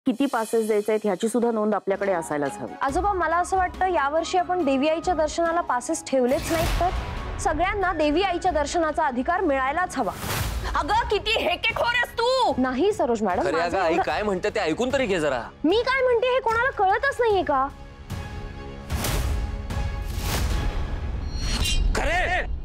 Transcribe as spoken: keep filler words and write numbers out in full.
किती पासेस द्यायचे आहेत ह्याची सुद्धा नोंद आपल्याकडे असायलाच हवी। आजोबा मला असं वाटतं यावर्षी आपण देवी आईच्या दर्शनाला पासेस ठेवलेच नाहीत तर सगळ्यांना देवी आईच्या दर्शनाचा अधिकार मिळायलाच हवा। अगं किती हेकेखोर आहेस तू। नाही सरोज मॅडम, अरे अगं आई काय म्हणते ते ऐकून तरी घे जरा। मी काय म्हणते हे कोणाला कळतच नाहीये का? खरे